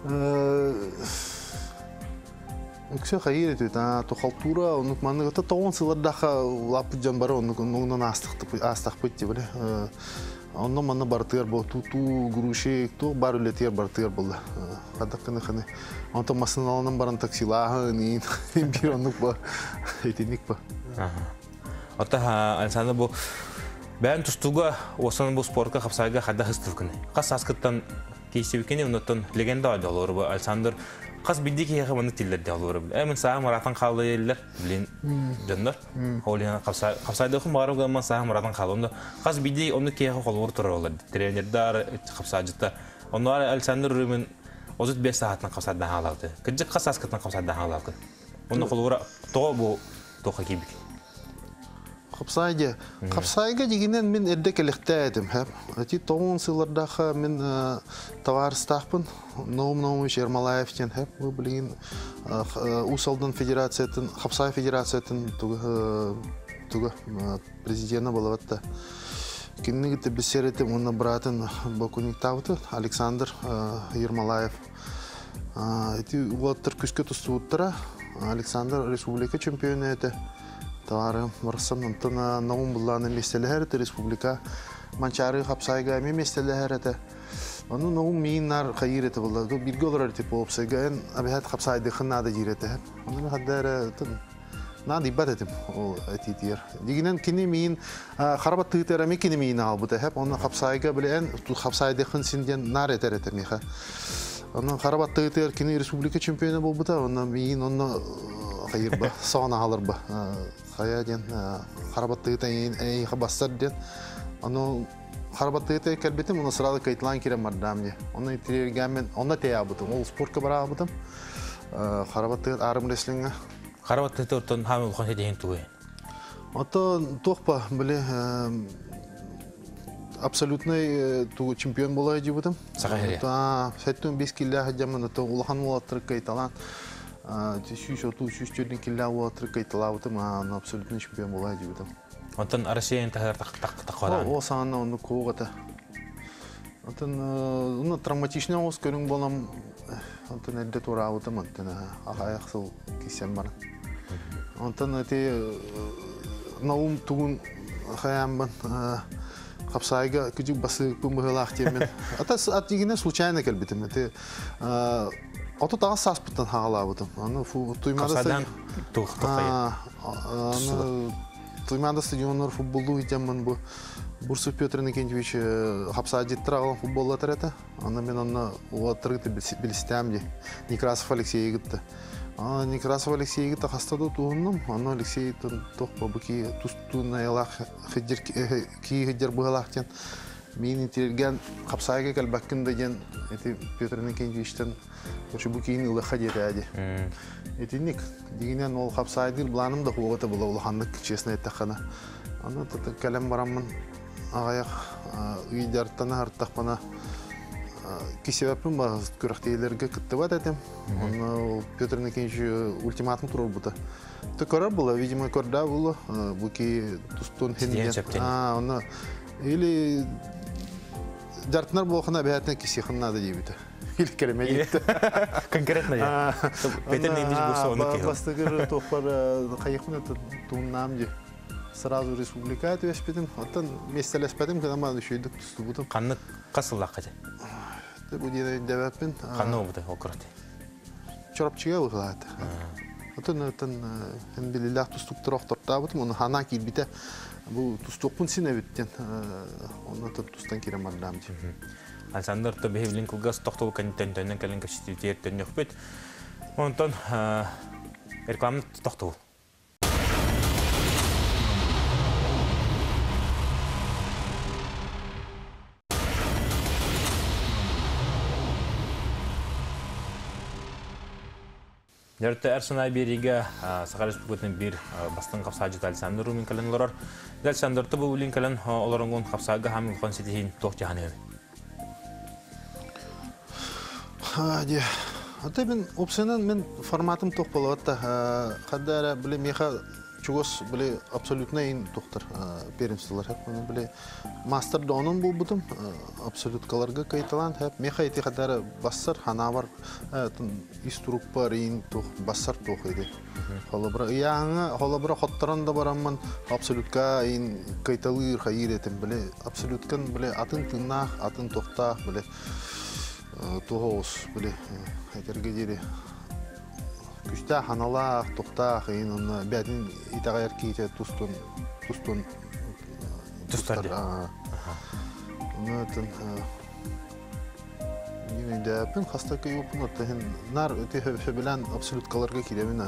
Үксе қайыр етуді, тоқалтура, онық маңығы тоғын сылардаға лапы жан бары, онынан астақ бөтті білі. Онынан маңы бартығар бұл, туту, грушек, бар үлетігер бартығар болды. Қадаққыны қаны. Онтан масын алынан барын таксилағын, ең бір онық ба, етенік ба. Отта Александр бұл бән тұстуға, осының бұл спортқа қапсайға қадда хыстылкіні. Қас асқыттан кейсевікені, онықтан легенда айды олар бұл Александр Қас білді кейхі мұны тілдерді алуыры біл. Әмін сағым мұратан қалды елілер, білін жондар. Олияна қапсайды оқын бағарым ғалман сағым мұратан қалды. Қас білді оны кейхі қолуыр тұры оларды. Тренердар, қапсайжыттар. Оны Александр Рүмін 35 сағаттан қапсайдан қалауды. Күджік қас асқыттан қапсайдан қалауды. Оны қолуыра тоғы бұл тоқы кейбік. Қапсайға дегенен мен әрде келікті әдім. Әті 9 сылардағы мен товарыстақпын. Наумович Ермолаевтен бұл білген Усалдың федерациятын, Қапсай федерациятын тұғы президенті болып атты. Кеннігіті біз серетім, оны братын Бакуник тауыты Александр Ермолаев. Әті ұлаттыр күске тұсты ұттыра. Александр республика чемпионы әті. Товары мұрсам ұнтына наум бұлланы местелі әріті республика. Манчары Қапсайға әме местелі әріті. Оны наум мейіннар қайыр әті болды. Бірге олар әріті болыпсайға ән әбіхәт Қапсайды қыннады жер әті. Оны қаддар нады ибат әтім ол әтетер. Дегенен кені мейін қарабат тұғытыр әме кені мейін албыды. Оны Қапсайға білі ән Қапсайды қын сенден нар әтер әті меха. Оны қарабат тұғытыр кені республика чемпионы болбыды. Оны мейін оны қайыр ба, соғына алыр ба. Қая ден, қарабаттығыта әйіға бастар ден. Қарабаттығыта кәлбетім, оны сұрады қайтылан керем бардам де. Оны иттерергенмен, оны тәй абытым. Ол спортқа бара абытым. Қарабаттығыт арым ресліңі. Қарабаттығыта ұрттан хамил ұлған әдейін тұғы? Оты тоқпа, біле, абсолютный чемпион болай де бұдым. Саға әре? Сәттің 5 келі әдемін, ұлған олаттырық қайталан. Шүштердің келі ауатыры қайталауытым, абсолютный чемпион болай дейбітім. Онтан Россиян тағыр таққадан? О, сағанна оны қоғаты. Онтан травматичный оғыз көрің болам, онтан әлді тұра ауытым, онтан ағаяқ сыл кесен барын. Онтан әте науым тұғын қаямбын, Қапсайға күжік басықпын бұғылақ темен. Ат дегенен случайно кәлбетім. Ото тағы саспыттан хағалабыдым. Қапсайдан тұқтайын? Туймада стадионлар футболу етемін бұл. Бурсов Петр Никентьевич Қапсай жеттір ағылан футбол атыр әті. Мен оны оғаттырғыты білістәм де. Некрасов Алексей егітті. Некрасов Алексей егітті қастады туғынным. Алексей тоқпа бұки тұстуын айлақ кей хеджер бұғалақтен. Мен интерген Қапсайға кәлбәккін деген Петр Никентьевичтен бұл кейін ұлыға деді әде. Етінік, дегенен ол Қапсайдыр бұланым да қоғыты бұл ұлығандық, чесін әйттіққана. Аны кәлем барамын ағаяқ үйдерттана артақпана кесебәппін ба көріқтейлерге күтті бәд әдем. Петр Никентьевич ультиматум тұрыр бұты. Көрір бұла, видимо, көрді бұлы, бұл кей тұстуын хенден. Или жартынар болғына бәйтіне кесе қыннады дейбіті. Или кәлеме дейбіті. Конкретно я? Петр Никентьевич болса оны кейл. Бастығыр тоқпар қайықпын туыннам де. Сразу республика әті өспедім. Оттан местел өспедім, кәдама үшейдік тұсты бұдым. Қанны қасылақ қәді? Бұл дейін дәбәппен. Қанны ол бұды, ол күрәті? Чорапчыға бұғыла әті. Оттан біліләқ тұстықтыр оқтырта бұдым. Оны хана кейлбіті. Бұл тұстықпын сен әбіттен. Оны тұстан керем бардам де. Александр Тобехевлин кылгас тоқтылы кәнеттен кәлін кәшті тертен жоқ бет. Онтан рекламны тоқтылы. Дәртті әрсінай береге Сақар Республикатын бір бастың қапсағыжыт Александр Румин кәлін олар. Александр Тобехевлин кәлін оларыңғын қапсағыға хамын қон сетейін тоқ жағаны өме. Мен опсынан мен форматым тоқ болу атта. Қадда біле меха чугос біле абсолютно ең тоқтыр первенстволар. Біле мастер донын бұл бұдым. Абсолюткаларға кайталан. Меха еті қадда бассар, хана бар. Иструк бар ең тоқ, бассар тоқ еді. Холабыра хоттаран да барамын. Абсолютка ең кайталыр қайыр етім. Абсолюткан атын тыңнақ, атын тоқтақ. Тоғыз, әтерге дері күшті ханалақ, тоқтақ, бәдін итағайыр кейте тұстын тұстар де? Дәпін қастақы өпін өттігін нар өте білән абсолюткаларға келемін.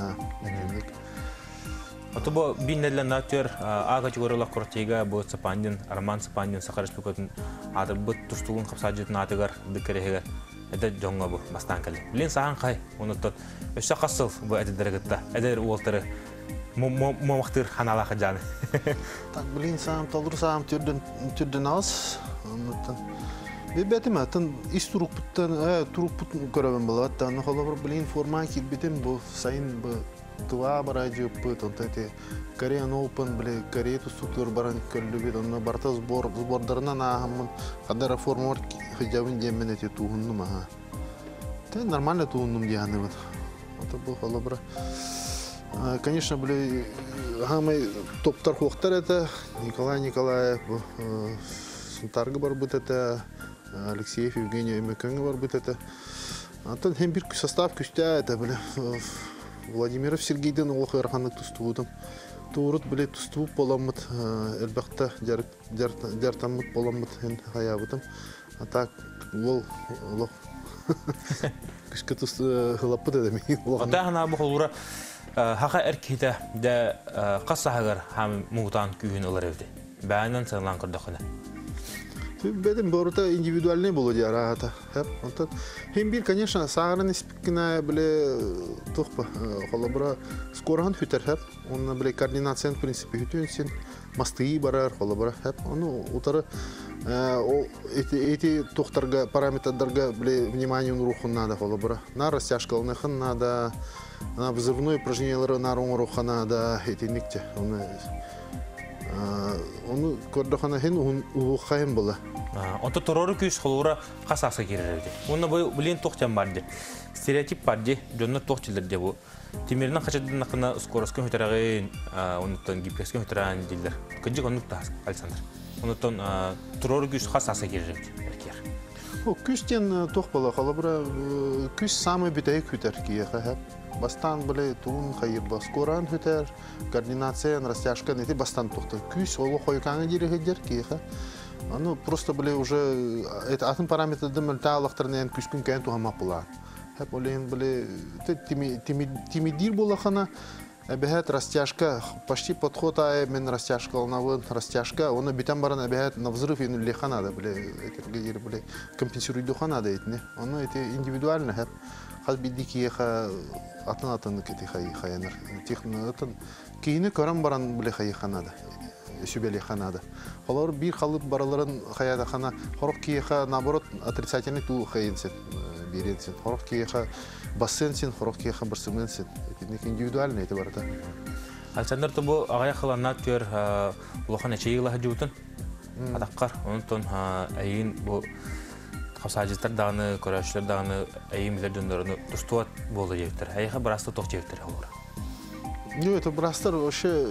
Ото бо биннеллен натер А категориялық құртега бо Сапандин, Роман Сапандин Сақар Республикатын аты бұт тұстығын қапсажетін атығар діккерегер әді жоңға бұ бастан кәлі. Білен саған қай, оны тұт. Өші қасыл бұ әділдері күтті, әділер уолтары момақтыр ханалақы жаны. Так, блин, сам толыр сам түрден алыс. Бәтім атын ис тұруқ бұттан көрәбін бұл. Аттаны қолы блин форма келбетім бұл сайын бұл тұва бара жөп бұт. Кореян Open, Корея тұстықтыр баран көлі бет. Оны барта сбордарынан ағымын қадара форма бар хиджабын жеммен әте туғынным. Нормально туғынным дейяны бұд. Бұл қолы бұра. Конечно, хамай топтар хоқтар это Николай Николаев, Сунтарга бар бут это, Алексеев Евгений Эмекенга бар бут это. Антон хембир состав күстә это Владимиров Сергейден ол хайрханлык тустубудым. Турут тустубуп боламыт, элбакта жартамыт боламыт hen хаябытым. А так ол күшкә хылаппы да мен. Ата хана бу холура хақа әркейді де қасағығыр хам мұғытан күйін олар өді. Бәйінен саңлан күрдіқіні. Бәдім бұрыта индивидуальный болу де арағата. Хем бір, конечно, сағырын іспіккіна біле тұқпа. Қолы бұра скорған хүтер. Оны біле координациян принципі хүтен сен мастығы барар қолы бұра. Оны ұтары эти тұқтарға, параметрдарға біле внимание рухын нада қолы бұра. На растяжка олнықын нада. На взрывное упражнение на руху надо эти никте. Он кордохана хен ухаем было. Он то торор кюс холура хасаса кирерди. Он набой блин тохтям барди. Стереотип барди, жонно тохтилер дебу. Тимирнан хачадын накына скоростка хөтөрагын, онтон гипекске хөтөрагын дилдер. Кыжык онук тас Александр. Онтон торор кюс хасаса кирерди. Күстен тох бала халабра күс самый битәй күтер киеха. Бастан біле туын қайыр ба. Скоран хүтер, координациян, растяжка, неті бастан тоқты. Күс олы қойқаңы дері хедер кейхі. Аны просто біле уже атын параметрді мүлті алықтырын күскін кәйін туғамақ бұлар. Хәп олейін біле тимидир болақана әбәхәт растяжка, почти подход ай мен растяжка олнавын, растяжка, оны битен баран әбәхәт на взрыв енулі ханады, біле компенсируйду ханады етіне. Оны индивидуально хәп. Хаз бидди киеха атын кити хаяныр. Технатын кийини көрөн баран биле хайханада. Сүбеле ханада. Алар бир халып бараларын хаяда хана хорок киеха наоборот отрицательный ту хаянсен беренсен. Хорок киеха бассенсен, хорок киеха барсыменсен. Это индивидуально это барата. Александр тобу агай халанна төр улахан эчейгла хажутун. Атаккар онтон айын бу Хасажистар дағыны, көрәшілер дағыны, әйімілер дөндеріні тұстуат болды жектір. Әйіға бірасты тоқ жектір олар? Ну, это бірастар вообще...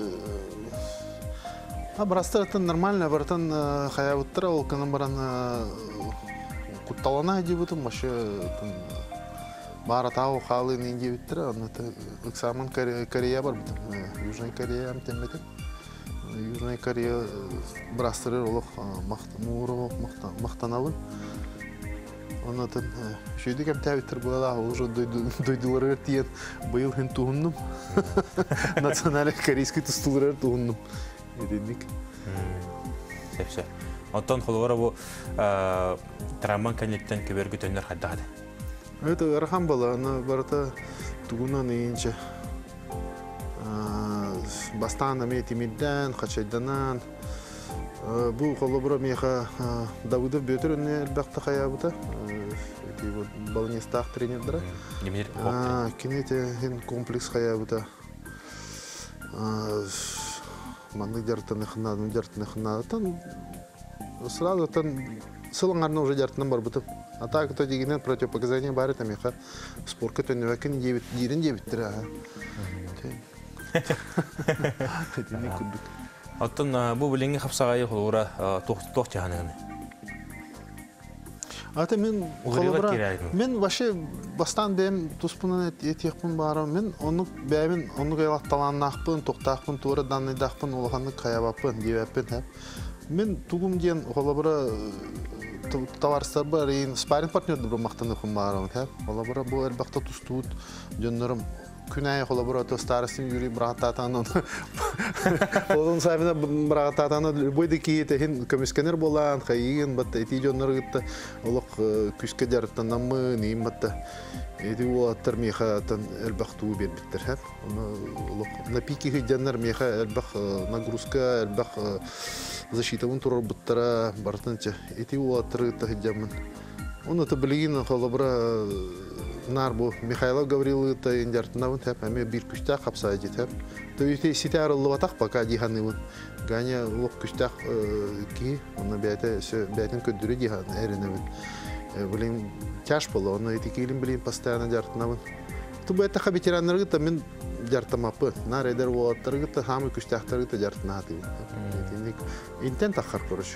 Бірастар это нормально, баратан хаябыттыр, ол кінің баран құтталана әдебітім, вообще баратау қалын әдебіттір, экзамен Корея бар бітім, Южный Корея әмтенбетім. Южный Корея бірастырыр олық мақтанабын. Онатын шүйді кәм тәбіттір бұлада уже дойдылары тиен бұйыл хен туғынным. Национальный корейский тұстылары туғынным. Еденік. Сәпсі. Оттан қолуара бұл травман кәнеттен көбергі төнер қаддағады? Это архан бала, ана барата туғынан eyince. Бастан әме тимидден, қачайданан. Бұл қолы бұра меха Давыдов бөтір өне әлбәқті қаябыда. Балнестақ тренердіра. Кенете комплекс қаябыда. Манны жартыны қынады. Сразу сылыңарны уже жартынан бар бұтып. А так это дегенен противопоказания бар это меха спорка төневәкен дерін дебіттіра. Оттон бұл біліңгі қапсағайы қолуыра тоқ жағанығыны? Ата мен қолыбыра, мен вообще бастан бәйім тұспынан етекпін барым, мен оны ғайлақталанын ақпын, тоқтақпын, туыры данныйдақпын, олғанды қаябаппын, девәппін. Мен тұғым ден қолыбыра товарыстар бар, спаринг партнерді бір мақтанықым барым. Қолыбыра бұл әлбақта тұстуыд жөнлерім күнәй холобура то старостин юрий брататан onun sahibine bırakatana boydu ki tehin kömüskener bolan kayın batta eti jonlar gitti oluk küske jarttan mı neyim batta eti o attar mehatan elbaqtu bir bitter hep onu oluk na piki hijjanlar meha elbaq nagruska elbaq защитавын турар буттара бартынча eti o attar gitti hijjaman onu da bilgin холобура нар бу Михаил Гаврилович индертнавын хеп эме бир күчтә капсайжы хеп. Төйте ситар лыватак пока диханывын. Ганя лок күчтә ки, оны бәйте бәйтен көдүрү дихан эреневин. Билин чаш боло, оны этикилин билин постоянно жартнавын. Ту бәйте хабитераннарга та мен жартамапы. Нар эдер ваттарга та хамы күчтәхтәргә та жартнаты. Интен тахар корыш.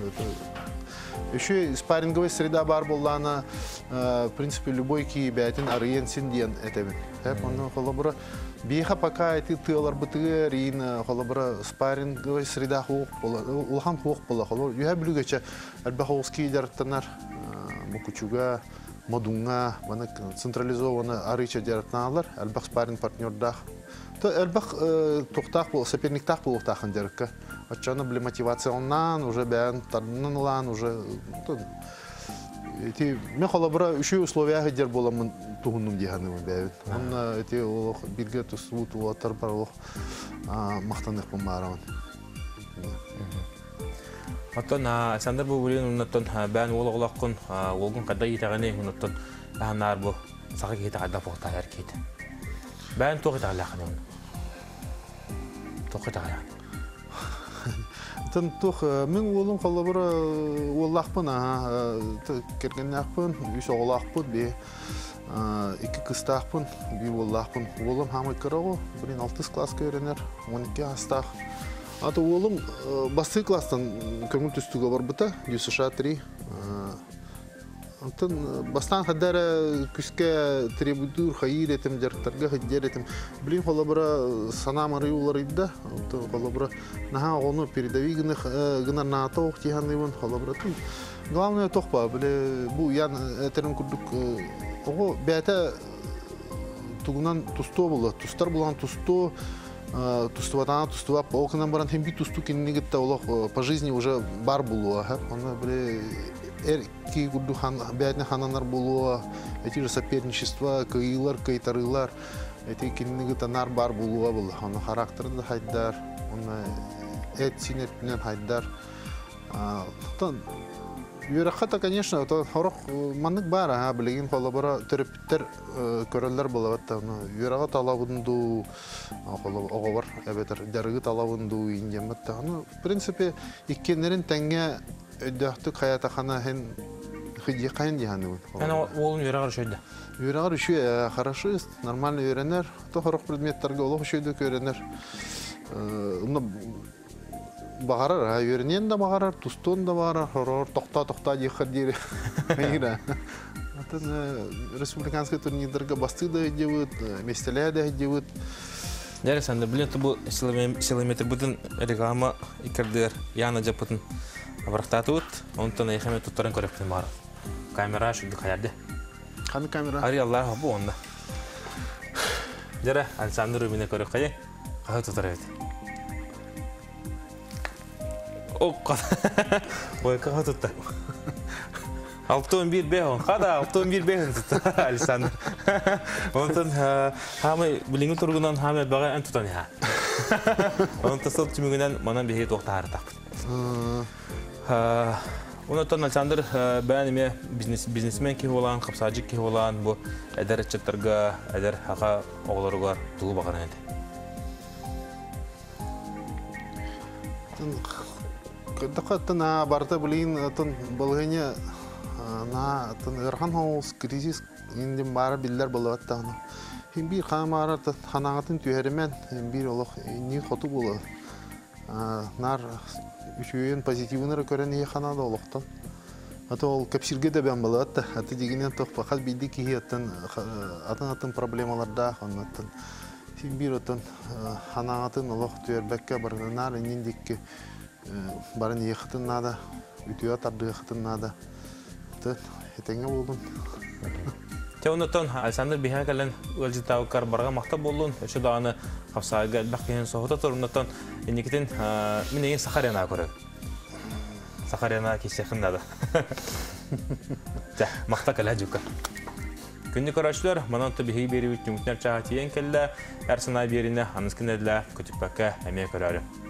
Еще спарринговая среда бар была, в принципе, любой кибетин арыенсин диен этевин. Он холобра биха пока эти тылар бытыгы рин холобра спарринговая среда хук была, улхан хук была. Холобра юха блюгача альбаховский дартанар мукучуга модунга, вона централизованно арыча дартаналар, альбах спарринг партнердах. То альбах тухтах был, соперниктах был тахан дерка. Отчана были мотивационнан, уже бян тарнанлан, уже эти мен холобра үші условия дер боламын тугуннум диханым бәбит. Он эти олох бирге тусут уатар бар олох мактанып бумарамын. Оттон Александр бу булин уннаттон бән ологлаккын олгун кадай таганы уннаттон анар бу сага кете када фокта эркет. Бән тоғы тагылакны. Тоғы тагылакны. Тух мен олым холобра оллакпын кергеннакпын үч оглакпын бе эки кыстакпын би оллакпын олым хамы кырагы 1-6 класска өренер 12 астак аты олым басты класстан көңүл түстүгө барбыта ЮСШ 3 антын бастан хадара күскә требутур хайыр этем жарттарга хиддер этем билин холобра санамары улар идда антын холобра наха оны передави гына нато тиханыбын холобра тын главное тохпа биле бу ян этерин курдук ого бәтә тугунан тусто була тустар булган тусто тустуватана тустувап окынан баран хем бит тусту киннигитте олох по жизни уже бар булуа аны биле ки гуду хан бәтне хананар булуа эти же соперничества кыйлар кайтарылар эти киннигитанар бар булуа бул аны характерды хайдар аны эт синетнен хайдар тон юрахата конечно то хорох маннык бар билген холобора терапевттер көрөллөр болот аны юрага талабынду оговор эбетер дарыгы талабынду ингемет аны в принципе иккенерин теңге өйдөхтүк хаятахана хен хыджи кайын диханы. Она олым юрагар шөйді? Юрагар үші хорошо, нормально үйренер. То хорох предметтерге олық үшөйді көренер. Бағарар, үйренен де бағарар, тустон да бағарар, хорор, тоқта дейхар дейрі. Республиканский турнирдерге басты да едевіт, местелер да едевіт. Дәрі сәнді, білен бұл силометр бұдын реклама икердер, яна жапытын абрақтатуыт, онтан айхаме тұттарын көректен бары. Камера шүлді қаярды. Қаны камера? Ари Аллах бұл онда. Дәрі, Александр Рубине көрек қайы, қағы тұттар әйді. Ой, қағы тұтта. 6-11 бейхін, қада 6-11 бейхін тұтта, Александр. Онтан, хамы біліңі тұрғынан хамы әтбаға ән тұтан еға. Онтан сол түмігінен манан бейхет оқта арытақ. Онтан Александр бәніме бизнесмен ке олан, қапсажик ке олан, бұл әдір әтчеттіргі, әдір аға оғыларығар тұлы бағын әді. Дақаттын барда білейін балғыне ырхан хоғыз кризис енден бары білдер болуатты. Bir kamera hanağatın tüyerimen bir olaq ni xotu bulu. Nar üçüyün pozitivini göreni xanada olaqtan. Ata ol kapsirge de ben balatta. Ata diginen toq faqat bildi ki atan problemalarda xanatın. Bir otan hanağatın olaq tüyerbekke barınar nindik barın yıxtın nada. Ütüya tardı yıxtın nada. Etenge buldum. Теонотон Александр Бихакален Өлжитаукар барға мақта болуын, үші дағаны қапсаға әлбәқкенен соғыта тұрыннатон енекетін мен еген Сахаряна көрі. Сахаряна кесеқіндады. Мақта кәлі жүкі. Күнді көрашылар, мананты бейі бері үтін үтінер чаға тиен кәлі, әрсіна беріне аныз кінәділі көтіппәкке әме көрәрі.